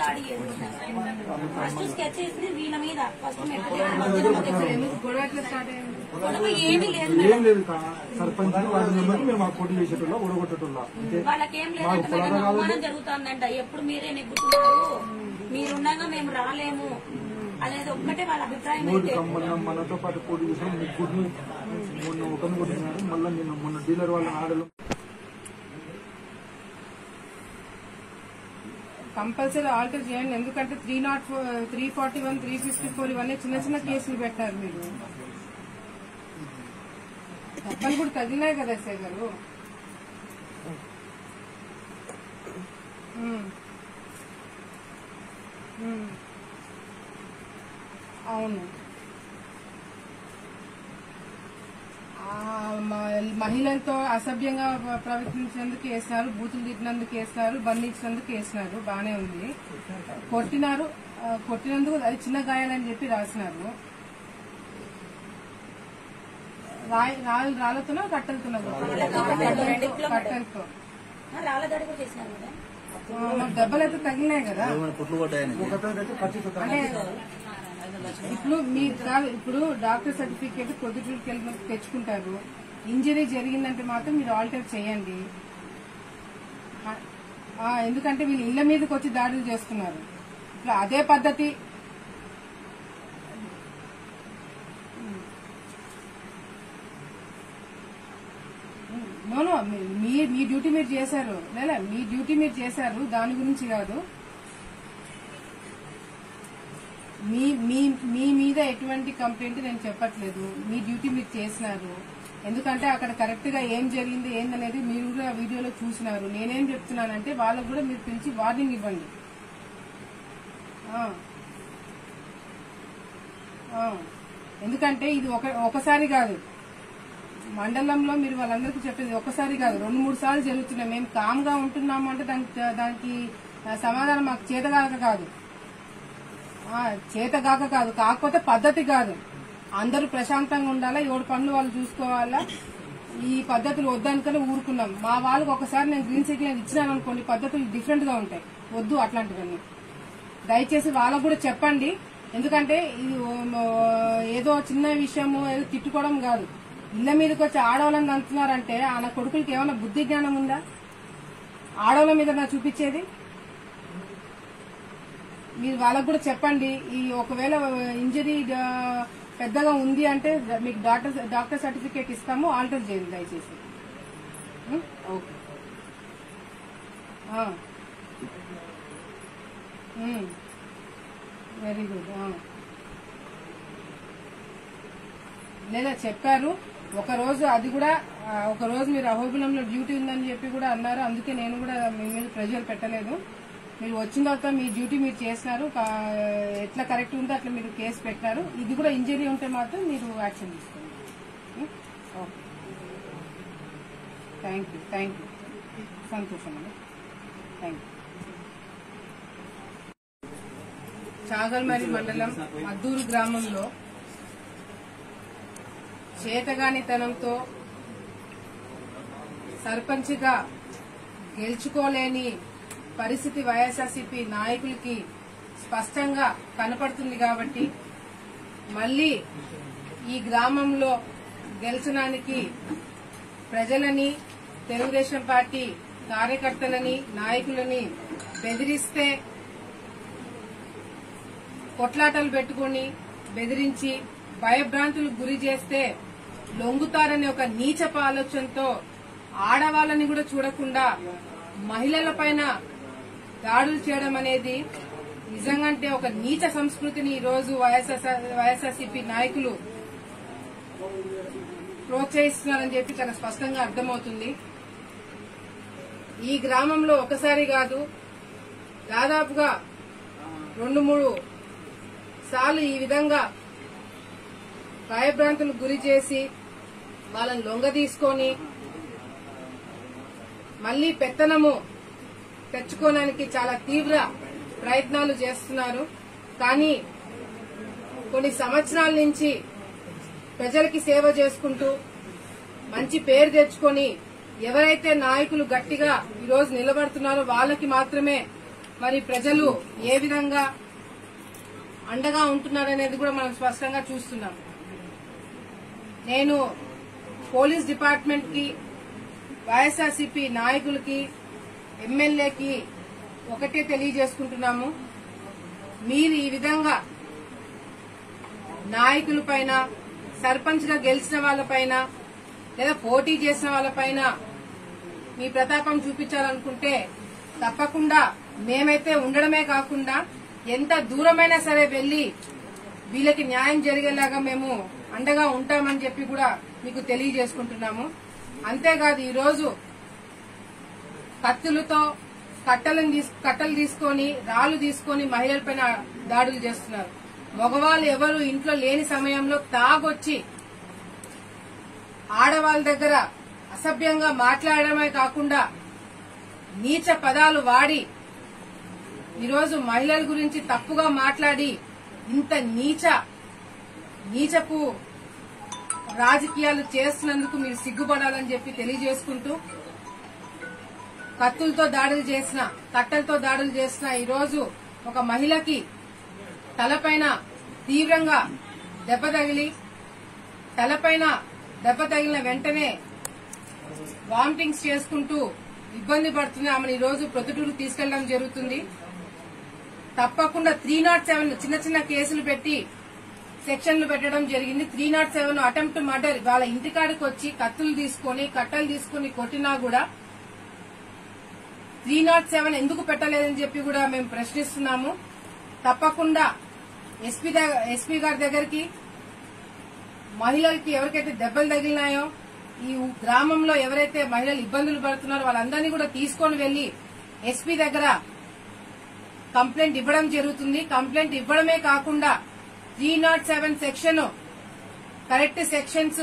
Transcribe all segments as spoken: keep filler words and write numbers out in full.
దాడి first sketch వేసింది వీళ్ళ మీద ఫస్ట్ గొడవ ఏమీ లేదు సర్పంచ్ వార్డు మెంబర్ మేము ఆ పోటీ చేసేటోళ్ళ ఓడగొట్టేటోళ్ళ వాళ్ళకేం లేదంటే మేడం అవమానం జరుగుతుందంట ఎప్పుడు మీరే నెగ్గుతున్నారు మీరుండగా మేము రాలేము అనేది ఒక్కటే వాళ్ళ అభిప్రాయం. మనతో పాటు పోటీ చేసాం ముగ్గురు మొన్న ఒకరిని కొట్టినారు మళ్ళీ నేను మొన్న డీలర్ వాళ్ళ ఆడలు కంపల్సరీ ఆల్టర్ చేయండి. ఎందుకంటే three not four three forty one three fifty four ఇవన్నీ చిన్న చిన్న కేసులు పెట్టారు మీరు. దెబ్బలు కూడా తగిలినాయి కదా ఎస్ఐ గారు. అవును మహిళలతో అసభ్యంగా ప్రవర్తించినందుకు వేసినారు, బూతులు తిట్టినందుకు వేసినారు, బంధించినందుకు వేసినారు, బానే ఉంది. కొట్టినారు, కొట్టినందుకు అది చిన్న గాయాలని చెప్పి రాసినారు. రాళ్ళు రాళ్లతోనో కట్టెలతోనో కట్టెలతో దెబ్బలు అయితే తగిలినాయి కదా. అంటే ఇప్పుడు మీరు ఇప్పుడు డాక్టర్ సర్టిఫికేట్ పొద్దుటూరుకి వెళ్ళి తెచ్చుకుంటారు. ఇంజరీ జరిగిందంటే మాత్రం మీరు ఆల్టర్ చేయండి. ఎందుకంటే వీళ్ళు ఇళ్ల మీదకి వచ్చి దాడులు చేస్తున్నారు. ఇట్లా అదే పద్ధతి నోనో మీ మీ డ్యూటీ మీరు చేశారు లేదా మీ డ్యూటీ మీరు చేశారు దాని గురించి కాదు. మీ మీ మీ మీద ఎటువంటి కంప్లైంట్ నేను చెప్పట్లేదు. మీ డ్యూటీ మీరు చేసినారు. ఎందుకంటే అక్కడ కరెక్ట్ గా ఏం జరిగింది ఏందనేది మీరు కూడా వీడియోలో చూసినారు. నేనేం చెప్తున్నానంటే వాళ్ళకు కూడా మీరు పిలిచి వార్నింగ్ ఇవ్వండి. ఎందుకంటే ఇది ఒక ఒకసారి కాదు, మండలంలో మీరు వాళ్ళందరికీ చెప్పేది ఒకసారి కాదు, రెండు మూడు సార్లు జరుగుతున్నాయి. మేము కామ్ గా ఉంటున్నాము అంటే దానికి దానికి సమాధానం మాకు చేతగాక కాదు చేతగాక కాదు కాకపోతే పద్ధతి కాదు. అందరూ ప్రశాంతంగా ఉండాలా, ఎవరి పనులు వాళ్ళు చూసుకోవాలా. ఈ పద్ధతులు వద్దనుకుని ఊరుకున్నాం. మా వాళ్ళకి ఒకసారి నేను గ్రీన్ సిగ్నల్ ఇచ్చినాను అనుకోండి, పద్ధతులు డిఫరెంట్ గా ఉంటాయి. వద్దు అట్లాంటివన్నీ. దయచేసి వాళ్ళకు కూడా చెప్పండి. ఎందుకంటే ఇది ఏదో చిన్న విషయము ఏదో తిట్టుకోవడం కాదు. ఇళ్ల మీదకి వచ్చి ఆడవాళ్ళని అంటున్నారంటే ఆయన కొడుకులకి ఏమైనా బుద్ధి జ్ఞానం ఉందా? ఆడవాళ్ళ మీద నా చూపించేది. మీరు వాళ్ళకు కూడా చెప్పండి. ఈ ఒకవేళ ఇంజరీ పెద్దగా ఉంది అంటే మీకు డాక్టర్ డాక్టర్ సర్టిఫికేట్ ఇస్తాము, ఆల్టర్ చేయండి దయచేసి. Okay very good. లేదా చెప్పారు ఒక రోజు, అది కూడా ఒక రోజు మీరు అహోబిలంలో డ్యూటీ ఉందని చెప్పి కూడా అన్నారు. అందుకే నేను కూడా మీ మీద ప్రెషర్ పెట్టలేదు. మీరు వచ్చిన తర్వాత మీ డ్యూటీ మీరు చేసినారు. ఎట్లా కరెక్ట్ ఉందో అట్లా మీరు కేసు పెట్టినారు. ఇది కూడా ఇంజరీ ఉంటే మాత్రం మీరు యాక్షన్ తీసుకోండి. Okay, thank you thank you సంతోషం అండి. Thank you. చాగల్మరి మండలం మద్దూరు గ్రామంలో చేతగానితనంతో సర్పంచ్గా గెలుచుకోలేని పరిస్థితి వైఎస్ఆర్సీపీ నాయకులకి స్పష్టంగా కనపడుతుంది. కాబట్టి మళ్లీ ఈ గ్రామంలో గెలిచడానికి ప్రజలని, తెలుగుదేశం పార్టీ కార్యకర్తలని, నాయకులని బెదిరిస్తే, కొట్లాటలు పెట్టుకుని బెదిరించి భయభ్రాంతులకు గురి చేస్తే లొంగుతారనే ఒక నీచపు ఆలోచనతో ఆడవాళ్ళని కూడా చూడకుండా మహిళల పైన దాడులు చేయడం అనేది నిజంగాంటే ఒక నీచ సంస్కృతిని ఈ రోజు వైఎస్ఆర్సీపీ నాయకులు ప్రోత్సహిస్తున్నారని చెప్పి చాలా స్పష్టంగా అర్థమవుతుంది. ఈ గ్రామంలో ఒకసారి కాదు, దాదాపుగా రెండు మూడు సార్లు ఈ విధంగా భయభ్రాంతులకు గురి చేసి వాళ్ళని లొంగ తీసుకొని మళ్లీ పెత్తనము తెచ్చుకోవడానికి చాలా తీవ్ర ప్రయత్నాలు చేస్తున్నారు. కానీ కొన్ని సంవత్సరాల నుంచి ప్రజలకి సేవ చేసుకుంటూ మంచి పేరు తెచ్చుకొని ఎవరైతే నాయకులు గట్టిగా ఈరోజు నిలబడుతున్నారో వాళ్ళకి మాత్రమే మరి ప్రజలు ఏ విధంగా అండగా ఉంటున్నారనేది కూడా మనం స్పష్టంగా చూస్తున్నాం. నేను పోలీస్ డిపార్ట్మెంట్ కి, వైఎస్ఆర్సీపీ నాయకులకి, ఎమ్మెల్యేకి ఒకటే తెలియజేసుకుంటున్నాము. మీరు ఈ విధంగా నాయకుల పైన, సర్పంచ్ గా గెలిచిన వాళ్ళపైన లేదా పోటీ చేసిన వాళ్ళపైన మీ ప్రతాపం చూపించాలనుకుంటే తప్పకుండా మేమైతే ఉండడమే కాకుండా ఎంత దూరమైనా సరే వెళ్లి వీళ్ళకి న్యాయం జరిగేలాగా మేము అండగా ఉంటామని చెప్పి కూడా మీకు తెలియజేసుకుంటున్నాము. అంతేకాదు ఈరోజు కత్తులతో కట్టలను తీసు కట్టలు తీసుకొని రాళ్లు తీసుకొని మహిళలపైన దాడులు చేస్తున్నారు. మగవాళ్ళు ఎవరు ఇంట్లో లేని సమయంలో తాగొచ్చి ఆడవాళ్ళ దగ్గర అసభ్యంగా మాట్లాడడమే కాకుండా నీచ పదాలు వాడి ఈరోజు మహిళల గురించి తప్పుగా మాట్లాడి ఇంత నీచ నీచపు రాజకీయాలు చేస్తున్నందుకు మీరు సిగ్గుపడాలని చెప్పి తెలియజేసుకుంటూ, కత్తులతో దాడులు చేసిన, కట్టలతో దాడులు చేసిన ఈరోజు ఒక మహిళకి తలపైన తీవ్రంగా దెబ్బ తగిలి, తలపైన దెబ్బ తగిలిన వెంటనే వామిటింగ్స్ చేసుకుంటూ ఇబ్బంది పడుతుంది. ఆమెను ఈ రోజు ప్రొద్దుటూరు తీసుకెళ్లడం జరుగుతుంది. తప్పకుండా త్రీ నాట్ సెవెన్ చిన్న చిన్న కేసులు పెట్టి సెక్షన్లు పెట్టడం జరిగింది. Three not seven attempt murder వాళ్ళ ఇంటికాడికి వచ్చి కత్తులు తీసుకొని కట్టలు తీసుకుని కొట్టినా కూడా త్రీ నాట్ సెవెన్ ఎందుకు పెట్టలేదని చెప్పి కూడా మేము ప్రశ్నిస్తున్నాము. తప్పకుండా ఎస్పీ ఎస్పీ గారి దగ్గరికి మహిళలకి ఎవరికైతే దెబ్బలు తగిలినాయో, ఈ గ్రామంలో ఎవరైతే మహిళలు ఇబ్బందులు పడుతున్నారో వాళ్ళందరినీ కూడా తీసుకొని వెళ్లి ఎస్పీ దగ్గర కంప్లైంట్ ఇవ్వడం జరుగుతుంది. కంప్లైంట్ ఇవ్వడమే కాకుండా three not seven section correct sections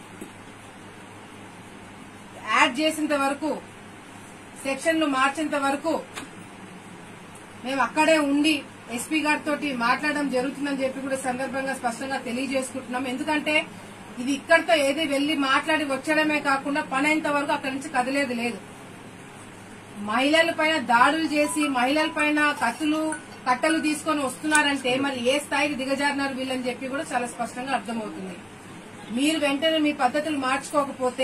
add చేసేంత వరకు, సెక్షన్లు మార్చేంత వరకు మేము అక్కడే ఉండి ఎస్పీ గారితో మాట్లాడడం జరుగుతుందని చెప్పి కూడా సందర్భంగా స్పష్టంగా తెలియజేసుకుంటున్నాం. ఎందుకంటే ఇది ఇక్కడితో ఏది వెళ్లి మాట్లాడి వచ్చడమే కాకుండా పని అయినంత వరకు అక్కడి నుంచి కదిలేదు లేదు. మహిళల పైన దాడులు చేసి మహిళల పైన కత్తులు కట్టలు తీసుకొని వస్తున్నారంటే మరి ఏ స్థాయికి దిగజారినారు వీళ్ళని చెప్పి కూడా చాలా స్పష్టంగా అర్థమవుతుంది. మీరు వెంటనే మీ పద్ధతులు మార్చుకోకపోతే,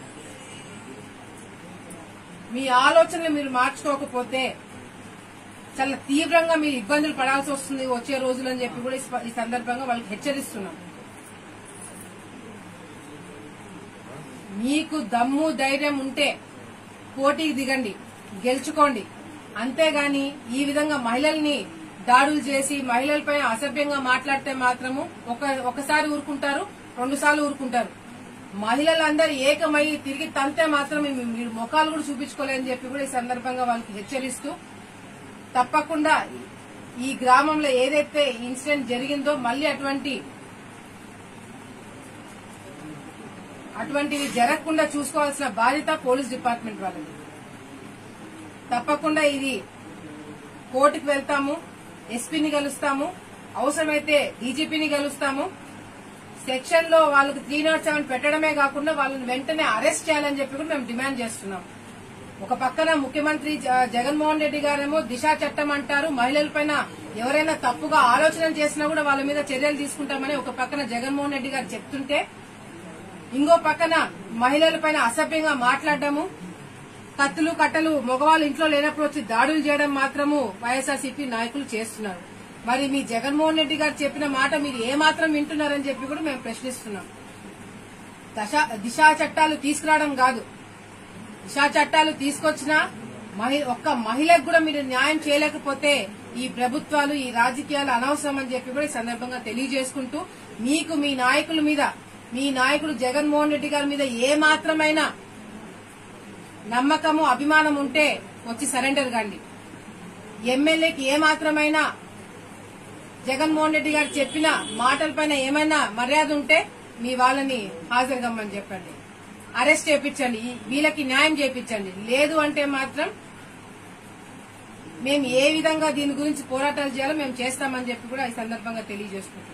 మీ ఆలోచనలు మీరు మార్చుకోకపోతే చాలా తీవ్రంగా మీరు ఇబ్బందులు పడాల్సి వస్తుంది వచ్చే రోజులని చెప్పి కూడా ఈ సందర్భంగా వాళ్ళకి హెచ్చరిస్తున్నాం. మీకు దమ్ము ధైర్యం ఉంటే పోటీకి దిగండి, గెలుచుకోండి. అంతేగాని ఈ విధంగా మహిళల్ని దాడులు చేసి మహిళలపై అసభ్యంగా మాట్లాడితే మాత్రము ఒక ఒకసారి ఊరుకుంటారు, రెండు సార్లు ఊరుకుంటారు. మహిళలందరూ ఏకమై తిరిగి తంతే మాత్రం మీరు ముఖాలు కూడా చూపించుకోలేదని చెప్పి కూడా ఈ సందర్భంగా వాళ్ళకి హెచ్చరిస్తూ, తప్పకుండా ఈ గ్రామంలో ఏదైతే ఇన్సిడెంట్ జరిగిందో మళ్లీ అటువంటి అటువంటివి జరగకుండా చూసుకోవాల్సిన బాధ్యత పోలీస్ డిపార్ట్మెంట్ వాళ్ళది. తప్పకుండా ఇది కోర్టుకు వెళ్తాము, ఎస్పీని కలుస్తాము, అవసరమైతే డీజీపీని కలుస్తాము. సెక్షన్ లో వాళ్ళకి త్రీ నాట్ సెవెన్ పెట్టడమే కాకుండా వాళ్ళని వెంటనే అరెస్ట్ చేయాలని చెప్పి కూడా మేము డిమాండ్ చేస్తున్నాం. ఒక పక్కన ముఖ్యమంత్రి జగన్మోహన్ రెడ్డి గారేమో దిశా చట్టం అంటారు, మహిళలపైన ఎవరైనా తప్పుగా ఆలోచన చేసినా కూడా వాళ్ళ మీద చర్యలు తీసుకుంటామని ఒక పక్కన జగన్మోహన్ రెడ్డి గారు చెప్తుంటే, ఇంకో పక్కన మహిళలపైన అసభ్యంగా మాట్లాడటము, కత్తులు కట్టలు మగవాళ్ళు ఇంట్లో లేనప్పుడు వచ్చి దాడులు చేయడం మాత్రము వైఎస్ఆర్సీపీ నాయకులు చేస్తున్నారు. మరి మీ జగన్మోహన్ రెడ్డి గారు చెప్పిన మాట మీరు ఏమాత్రం వింటున్నారని చెప్పి కూడా మేము ప్రశ్నిస్తున్నాం. దిశా చట్టాలు తీసుకురావడం కాదు, దిశా చట్టాలు తీసుకొచ్చినా ఒక్క మహిళకు కూడా మీరు న్యాయం చేయలేకపోతే ఈ ప్రభుత్వాలు ఈ రాజకీయాలు అనవసరం అని చెప్పి కూడా ఈ సందర్భంగా తెలియజేసుకుంటూ, మీకు మీ నాయకుల మీద, మీ నాయకుడు జగన్మోహన్ రెడ్డి గారి మీద ఏ మాత్రమైనా నమ్మకము అభిమానం ఉంటే వచ్చి సరెండర్ కండి. ఎమ్మెల్యేకి ఏ మాత్రమైనా జగన్మోహన్ రెడ్డి గారు చెప్పిన మాటలపైన ఏమైనా మర్యాద ఉంటే మీ వాళ్ళని హాజరు కమ్మని చెప్పండి, అరెస్ట్ చేయించండి, వీళ్ళకి న్యాయం చేయించండి. లేదు అంటే మాత్రం మేము ఏ విధంగా దీని గురించి పోరాటాలు చేయాలో మేము చేస్తామని చెప్పి కూడా ఈ సందర్భంగా తెలియజేసుకుంటున్నాం.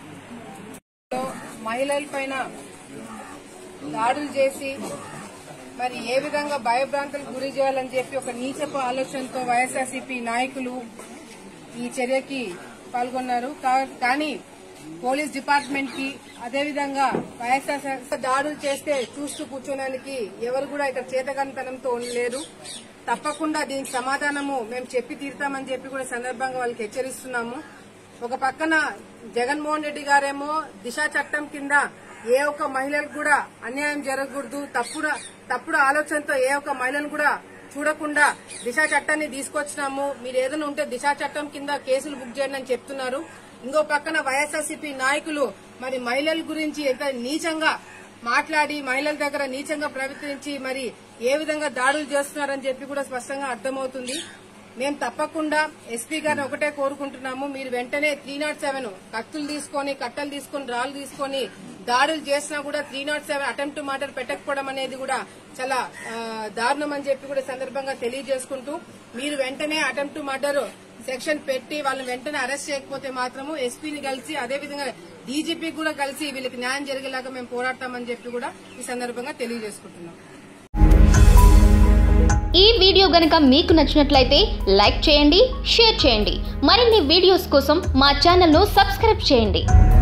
మహిళల పైన దాడులు చేసి మరి ఏ విధంగా భయభ్రాంతులకు గురి చేయాలని చెప్పి ఒక నీచపు ఆలోచనతో వైఎస్ఆర్సీపీ నాయకులు ఈ చర్యకి పాల్గొన్నారు. కానీ పోలీస్ డిపార్ట్మెంట్ కి అదేవిధంగా వైఎస్ఆర్ దాడులు చేస్తే చూస్తూ కూర్చోడానికి ఎవరు కూడా ఇక్కడ చేతగానితనంతో లేరు. తప్పకుండా దీనికి సమాధానము మేము చెప్పి తీరుతామని చెప్పి కూడా సందర్భంగా వాళ్ళకి హెచ్చరిస్తున్నాము. ఒక పక్కన జగన్మోహన్ రెడ్డి గారేమో దిశ చట్టం కింద ఏ ఒక్క మహిళలకు కూడా అన్యాయం జరగకూడదు, తప్పుడు తప్పుడు ఆలోచనతో ఏ ఒక్క మహిళను కూడా చూడకుండా దిశ చట్టాన్ని తీసుకొచ్చినాము, మీరు ఏదైనా ఉంటే దిశ చట్టం కింద కేసులు బుక్ చేయండి అని చెప్తున్నారు. ఇంకో పక్కన వైఎస్ఆర్సీపీ నాయకులు మరి మహిళల గురించి ఎంత నీచంగా మాట్లాడి మహిళల దగ్గర నీచంగా ప్రవర్తించి మరి ఏ విధంగా దాడులు చేస్తున్నారని చెప్పి కూడా స్పష్టంగా అర్థమవుతుంది. మేము తప్పకుండా ఎస్పీ గారిని ఒకటే కోరుకుంటున్నాము, మీరు వెంటనే త్రీ నాట్ సెవెన్ కత్తులు తీసుకొని కట్టలు తీసుకొని రాళ్లు తీసుకొని దాడులు చేసినా కూడా three not seven attempt murder పెట్టకపోవడం అనేది కూడా చాలా దారుణం అని చెప్పి కూడా సందర్భంగా తెలియజేసుకుంటూ మీరు వెంటనే అటెంప్ట్ మర్డర్ సెక్షన్ పెట్టి వాళ్ళని వెంటనే అరెస్ట్ చేయకపోతే మాత్రము ఎస్పీని కలిసి అదేవిధంగా డీజీపీ కూడా కలిసి వీళ్ళకి న్యాయం జరిగేలాగా మేము పోరాడతామని చెప్పి కూడా ఈ సందర్భంగా తెలియజేసుకుంటున్నాం. ఈ వీడియో గనుక మీకు నచ్చినట్లయితే లైక్ చేయండి, షేర్ చేయండి. మరిన్ని వీడియోస్ కోసం మా ఛానల్ ను సబ్స్క్రైబ్ చేయండి.